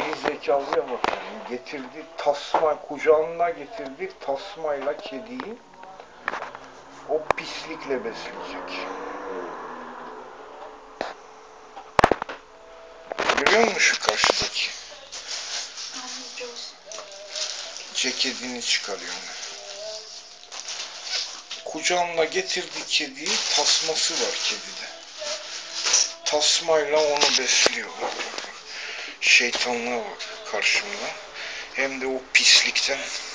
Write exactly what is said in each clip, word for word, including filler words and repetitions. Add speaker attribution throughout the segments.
Speaker 1: geri zekalıya bak yani. Getirdi tasma, kucağına getirdi tasmayla kediyi o pislikle besleyecek. Görüyor musun şu karşıdaki? Ceketini çıkarıyor. Kucağına getirdi kediyi, tasması var kedide. Tasmayla onu besliyor. Bak, bak, bak. Şeytanlığa bak karşımda. Hem de o pislikten.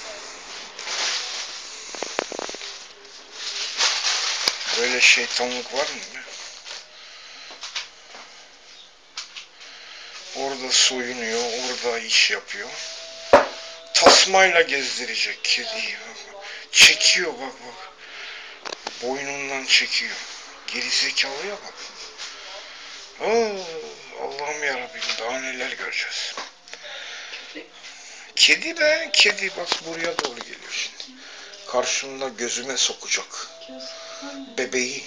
Speaker 1: Böyle şeytanlık var mı? Orada soyunuyor, orada iş yapıyor. Tasmayla gezdirecek kediyi. Çekiyor bak bak. Boynundan çekiyor. Gerizekalıya bak. Oo, Allah'ım yarabbim daha neler göreceğiz. Kedi be, kedi bak buraya doğru geliyor şimdi. Karşımda gözüme sokacak. Bebeği.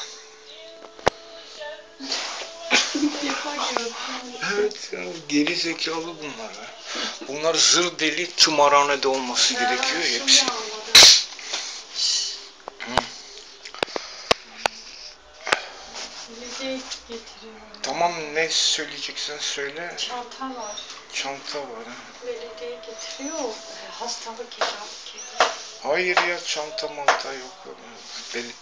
Speaker 1: Evet ya, geri zekalı bunlar. Bunlar zır deli tımarhanede olması gerekiyor hepsi. Tamam ne söyleyeceksen söyle.
Speaker 2: Çanta var.
Speaker 1: Çanta var.
Speaker 2: Belediye getiriyor. Hastalık kedi.
Speaker 1: Hayır ya çanta manta yok. Bel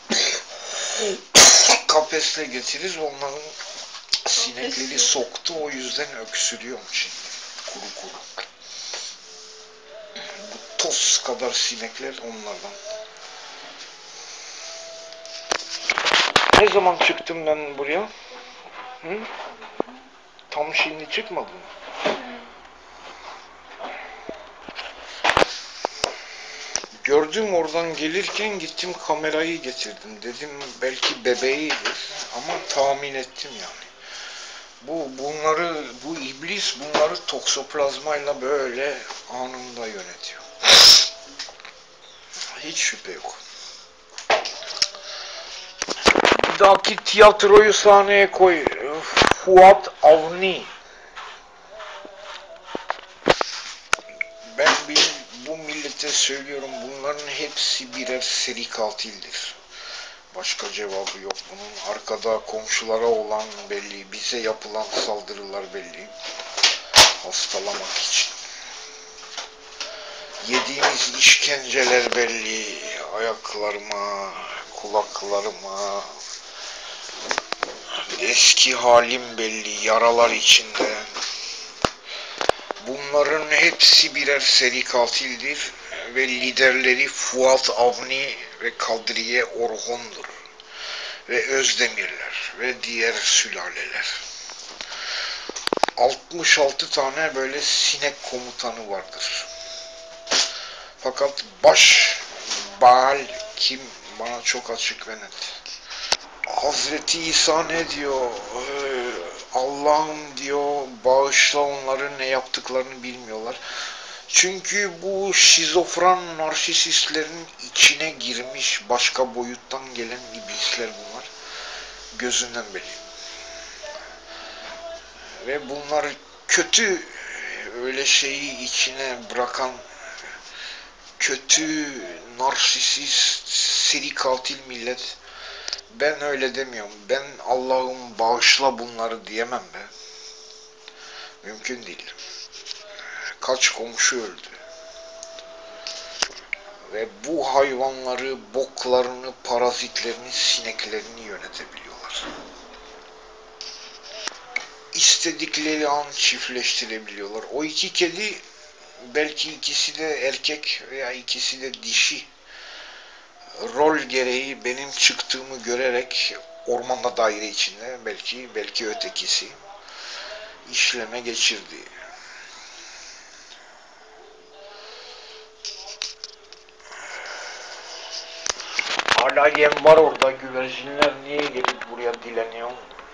Speaker 1: Kafesle getiririz onların sinekleri soktu o yüzden öksürüyorum şimdi. Kuru kuru. Bu toz kadar sinekler onlardan. Ne zaman çıktım ben buraya? Hı? Tam şimdi çıkmadım. Gördüm oradan gelirken gittim kamerayı getirdim. Dedim belki bebeğidir ama tahmin ettim yani. Bu bunları bu iblis bunları toksoplazmayla böyle anında yönetiyor. Hiç şüphe yok. Bir dahaki tiyatroyu sahneye koy. Fuat Avni. Ben bir, bu millete söylüyorum bunların hepsi birer seri katildir. Başka cevabı yok bunun. Arkada komşulara olan belli, bize yapılan saldırılar belli. Hastalamak için. Yediğimiz işkenceler belli. Ayaklarıma, kulaklarıma. Eski halim belli, yaralar içinde. Bunların hepsi birer seri katildir ve liderleri Fuat Avni ve Kadriye Orhun'dur. Ve Özdemirler ve diğer sülaleler. altmış altı tane böyle sinek komutanı vardır. Fakat baş Baal kim bana çok açık ve net. Hazreti İsa ne diyor? Ee, Allah'ım diyor bağışla onları ne yaptıklarını bilmiyorlar. Çünkü bu şizofren narsisistlerin içine girmiş başka boyuttan gelen iblisler bunlar. Gözünden belli. Ve bunlar kötü öyle şeyi içine bırakan kötü narsisist seri katil millet. Ben öyle demiyorum. Ben Allah'ım bağışla bunları diyemem be. Mümkün değil. Kaç komşu öldü. Ve bu hayvanları, boklarını, parazitlerini, sineklerini yönetebiliyorlar. İstedikleri an çiftleştirebiliyorlar. O iki kedi, belki ikisi de erkek veya ikisi de dişi. Rol gereği benim çıktığımı görerek ormanda daire içinde belki belki ötekisi işleme geçirdi. Hala yem var orada, güvercinler niye gelip buraya dileniyor?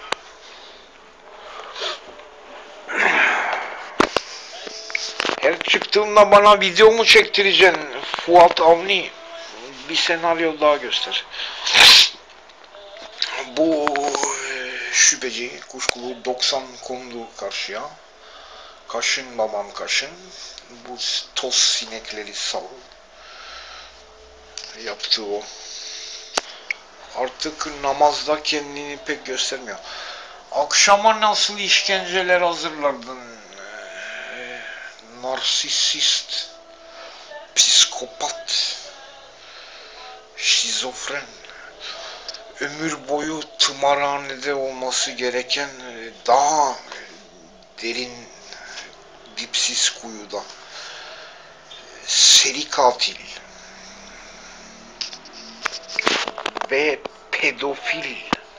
Speaker 1: Her çıktığımda bana video mu çektireceksin Fuat Avni? Bir senaryo daha göster. Bu şüpheci kuşkulu doksan kondu karşıya. Kaşın babam kaşın. Bu toz sinekleri sal. Yaptığı o. Artık namazda kendini pek göstermiyor. Akşama nasıl işkenceler hazırlardın? Ee, narsisist, psikopat, şizofren, ömür boyu tımarhanede olması gereken daha derin, dipsiz kuyuda, seri katil ve pedofil,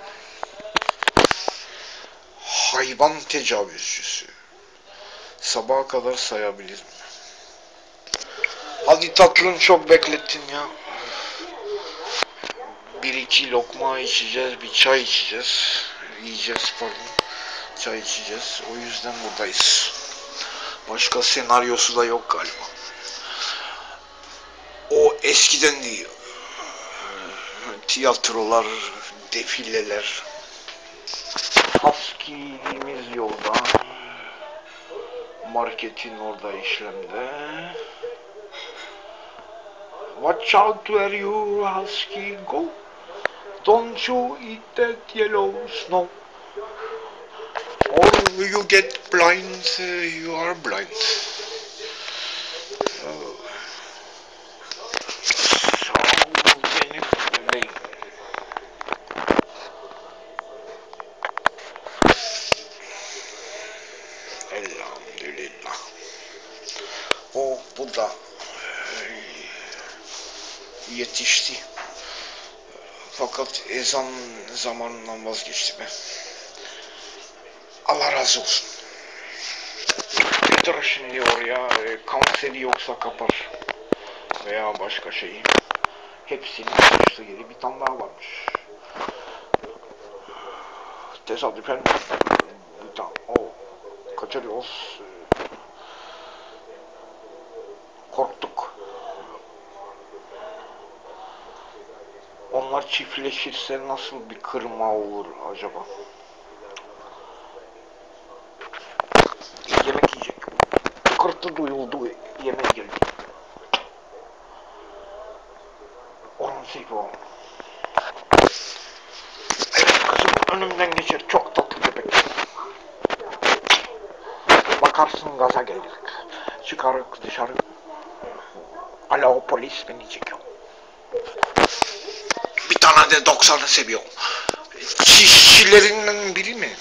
Speaker 1: hayvan tecavüzcüsü. Sabaha kadar sayabilirim. Hadi tatlım, çok beklettin ya. Bir iki lokma içeceğiz, bir çay içeceğiz. Yiyeceğiz pardon. Çay içeceğiz. O yüzden buradayız. Başka senaryosu da yok galiba. O eskiden değil. Tiyatrolar, defileler. Husky'miz yolda. Marketin orada işlemde. Watch out where you husky go. Don't you eat that yellow snow. Or you get blind, you are blind. Oh. Benim bebeğim. Elhamdülillah. O bu da yetişti. Fakat ezan zamanından vazgeçti be. Allah razı olsun. Petra şimdi oraya e, kanseri yoksa kapar. Veya başka şeyi. Hepsinin açtığı yeri bir tane daha varmış. Tesadüfen bir tane. O kaçırıyoruz. Korktuk. Onlar çiftleşirse nasıl bir kırma olur acaba? Yemek yiyecek. Kırtı duyuldu, yemeğe geldi. Onun seyfi o. Evet kızım, önümden geçer, çok tatlı köpek. Bakarsın gaza gelir. Çıkarık dışarı. Alo, polis beni çekiyor. Bir tane de doksanı seviyor. Çiftçilerinden biri mi?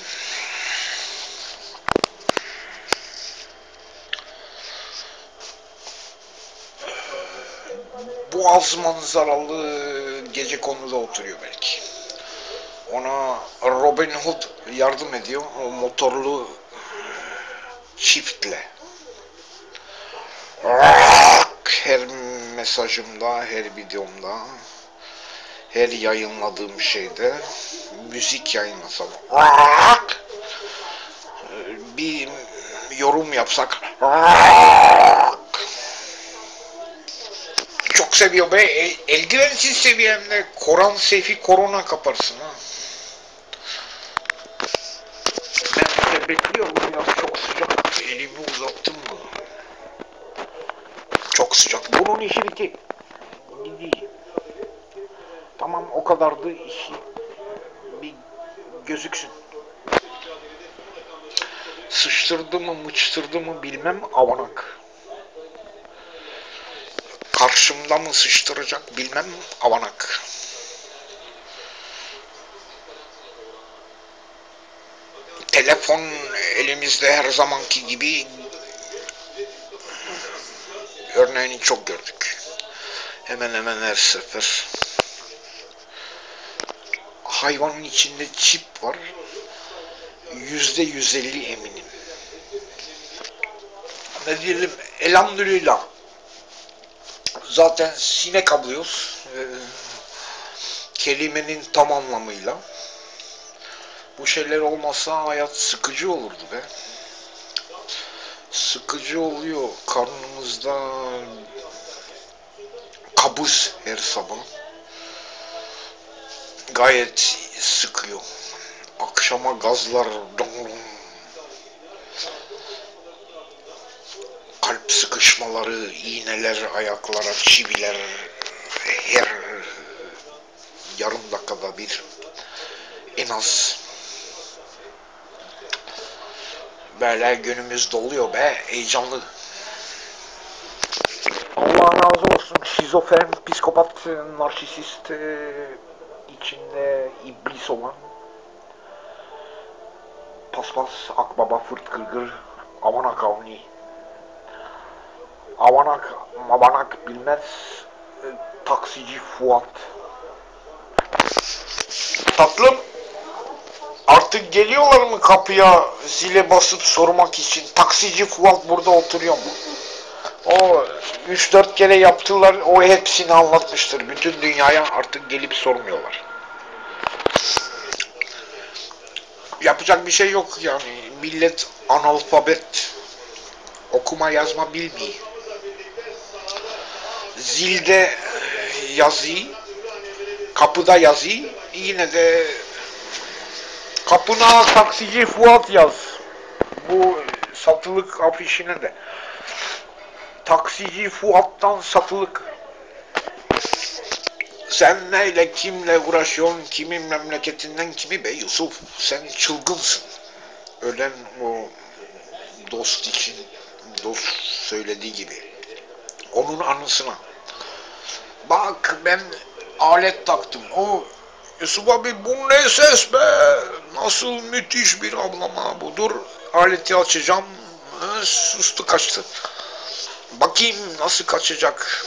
Speaker 1: Boğaz manzaralı gecekonduda oturuyor belki. Ona Robin Hood yardım ediyor. O motorlu çiftle. Her mesajımda, her videomda, her yayınladığım şeyde müzik yayınlasam, bir yorum yapsak, çok seviyor be. El, eldivensiz seviyemde Koran Seyfi korona kaparsın ha. Ben de bekliyorum ya, çok sıcak. Elimi uzattım mı? Çok sıcak. Bunun işi bitti. Gidiyor. Tamam, o kadardı, işi bir gözüksün. Sıçtırdı mı mıçtırdı mı bilmem, avanak. Karşımda mı sıçtıracak bilmem, avanak. Telefon elimizde her zamanki gibi, örneğini çok gördük. Hemen hemen her sefer. Hayvanın içinde çip var. Yüzde yüz elli eminim. Ne diyelim, elhamdülillah. Zaten sinek avlıyoruz. Ee, kelimenin tam anlamıyla. Bu şeyler olmasa hayat sıkıcı olurdu be. Sıkıcı oluyor. Karnımızda kabız her sabah. Gayet sıkıyor. Akşama gazlar dong dong. sıkışmaları, iğneler, ayaklara, çiviler, her yarım dakikada bir en az. Böyle günümüz doluyor be, heyecanlı. Allah razı olsun, şizofren, psikopat, narsisist, içinde iblis olan Paspas, Akbaba, Fırt Kırgır, Avanak Avni. Avanak, Mabanak bilmez, taksici Fuat. Tatlım, artık geliyorlar mı kapıya zile basıp sormak için? Taksici Fuat burada oturuyor mu? O üç dört kere yaptılar, o hepsini anlatmıştır. Bütün dünyaya artık gelip sormuyorlar. Yapacak bir şey yok yani. Millet analfabet. Okuma yazma bilmiyor. Zilde yazı, kapıda yazı, yine de kapına taksici Fuat yaz. Bu satılık afişine de. Taksici Fuat'tan satılık. Sen neyle kimle uğraşıyorsun, kimin memleketinden kimi be Yusuf? Sen çılgınsın. Ölen o dost için, dost söylediği gibi. Onun anısına. Bak ben alet taktım. O Yusuf abi bu ne ses be? Nasıl müthiş bir ablama budur. Aleti açacağım. Ha, sustu kaçtı. Bakayım nasıl kaçacak.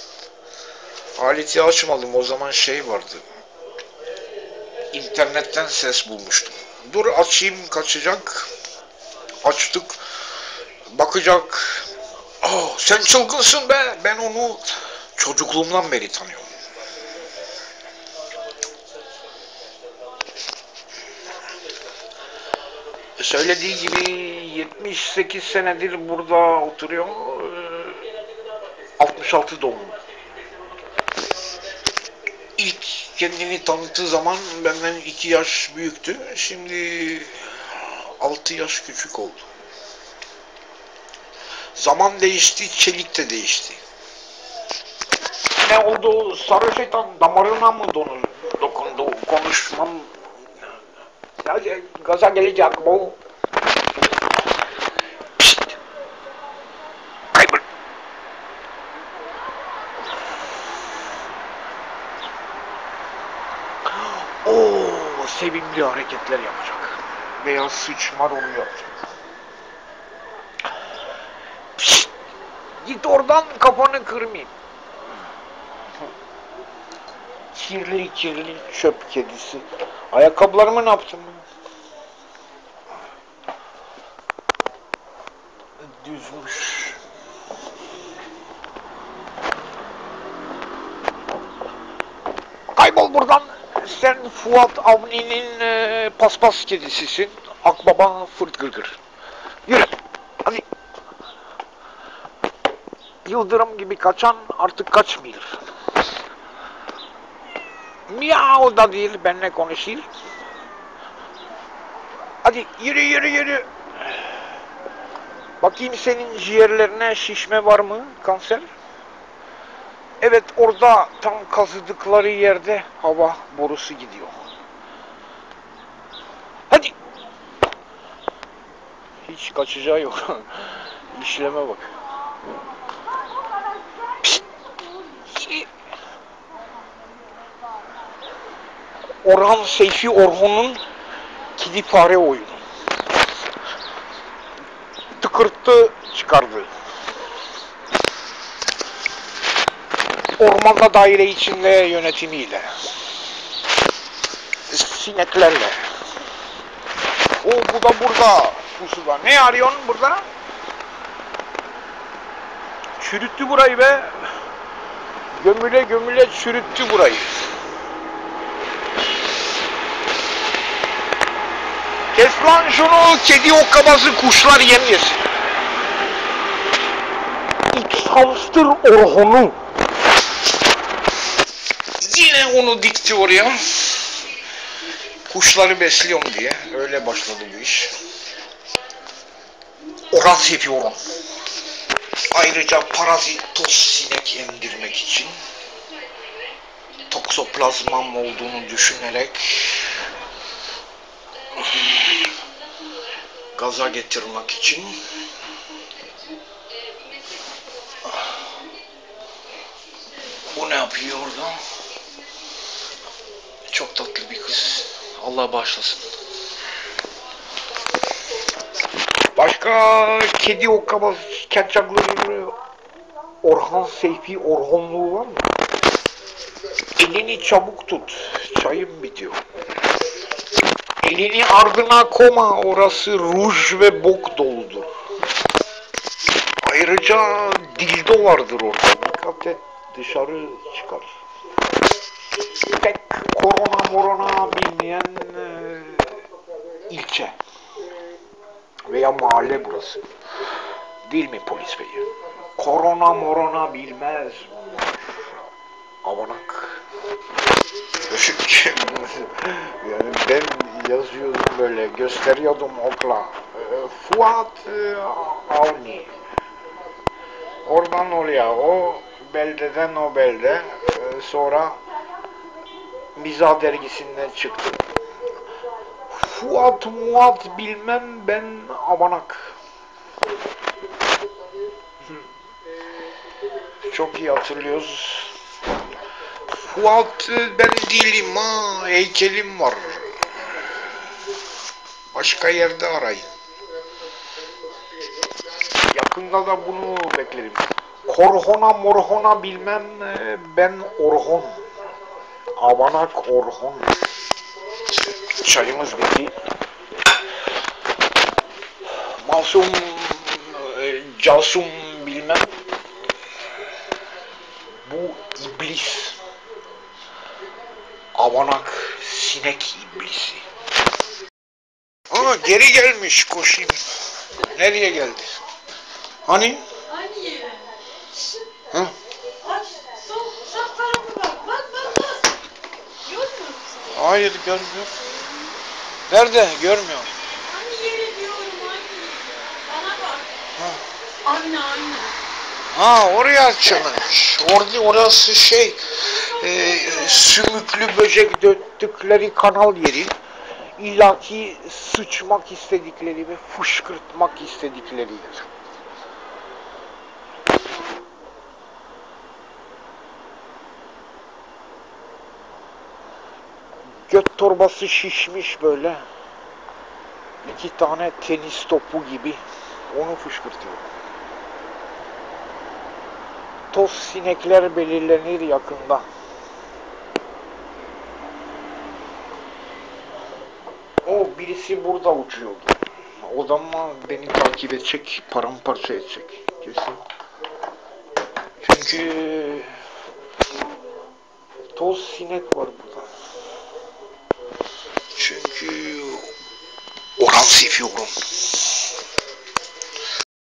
Speaker 1: Aleti açmadım. O zaman şey vardı. İnternetten ses bulmuştum. Dur açayım kaçacak. Açtık. Bakacak. Oh, sen çılgınsın be. Ben onu çocukluğumdan beri tanıyorum. Söylediği gibi yetmiş sekiz senedir burada oturuyor. altmış altı doğumlu. İlk kendini tanıttığı zaman benden iki yaş büyüktü. Şimdi altı yaş küçük oldu. Zaman değişti, çelik de değişti. Ne oldu? Sarı şeytan damarına mı dokundu? Konuşmam. Ya, gaza gelecek bu. Pişt. Kaybol. Oo, sevimli hareketler yapacak. Veya sıçmar onu yapacak. Pişt. Git oradan, kafanı kırmayayım. Kirli kirli çöp kedisi. Ayakkabılarımı ne yaptın? Düzmüş. Kaybol buradan. Sen Fuat Avni'nin e, paspas kedisisin. Akbaba Fırt Kırgır. Yürü. Hadi. Yıldırım gibi kaçan artık kaçmıyor. Miau da değil, benimle konuşuyor. Hadi yürü yürü yürü. Bakayım senin ciğerlerine şişme var mı? Kanser? Evet, orada tam kazıdıkları yerde hava borusu gidiyor. Hadi. Hiç kaçacağı yok. İşleme bak. Pişt. Orhan Seyfi Orhun'un kedi fare oyunu. Tıkırtı çıkardı. Ormanda daire içinde yönetimiyle. Sineklerle. O bu da burada. Pusuda. Ne arıyorsun burada? Çürüttü burayı be. Gömüle gömüle çürüttü burayı. Kes lan şunu, kedi okkabazı kuşlar yem yesin. İç hamster Orhun'u. Yine onu dikti oraya. Kuşları besliyorum diye. Öyle başladı bu iş. Orhan Seyfi Orhun. Ayrıca parazit toz sinek emdirmek için toksoplazmam olduğunu düşünerek gaza getirmek için bu ne yapıyor orada? Çok tatlı bir kız. Allah bağışlasın. Başka kedi okkamaz ketçakları Orhan Seyfi Orhanlığı var mı? Elini çabuk tut. Çayım bitiyor. Elini ardına koma. Orası ruj ve bok doludur. Ayrıca dildo vardır orada. Dikkat et. Dışarı çıkar. Pek korona morona bilmeyen e, ilçe veya mahalle burası. Değil mi polis bey? Korona morona bilmez. Avanak. Yani ben yazıyordum böyle, gösteriyordum okla. Fuat Avni. Oradan oraya, o beldeden o belde. Sonra Mizah dergisinden çıktı. Fuat Muat bilmem ben avanak. Çok iyi hatırlıyoruz. Fuat ben değilim ha, heykelim var. Başka yerde arayın. Yakında da bunu beklerim. Korhona morhona bilmem ben Orhon. Avanak Orhon. Çayımız bitti. Masum Casum bilmem. Bu iblis. Avanak sinek iblisi. Aa geri gelmiş, koşayım. Nereye geldi? Hani?
Speaker 2: Hani?
Speaker 1: Hı?
Speaker 2: Aç, sol, sağ tarafa bak. Bak, bak, bak. Görmüyor musun?
Speaker 1: Hayır görmüyorum. Nerede? Görmüyorum.
Speaker 2: Hani yeri diyorum, hani? Bana bak.
Speaker 1: Ha,
Speaker 2: Aynı, aynı.
Speaker 1: ha oraya açılmış. Orada orası şey e, sümüklü böcek döktükleri kanal yeri. İllaki sıçmak istedikleri ve fışkırtmak istedikleri yer. Göt torbası şişmiş böyle. İki tane tenis topu gibi. Onu fışkırtıyor. Toz sinekler belirlenir yakında. O birisi burada uçuyordu. O da mı beni takip edecek, paramparça edecek kesin. Çünkü toz sinek var burada. Çünkü oran seviyorum.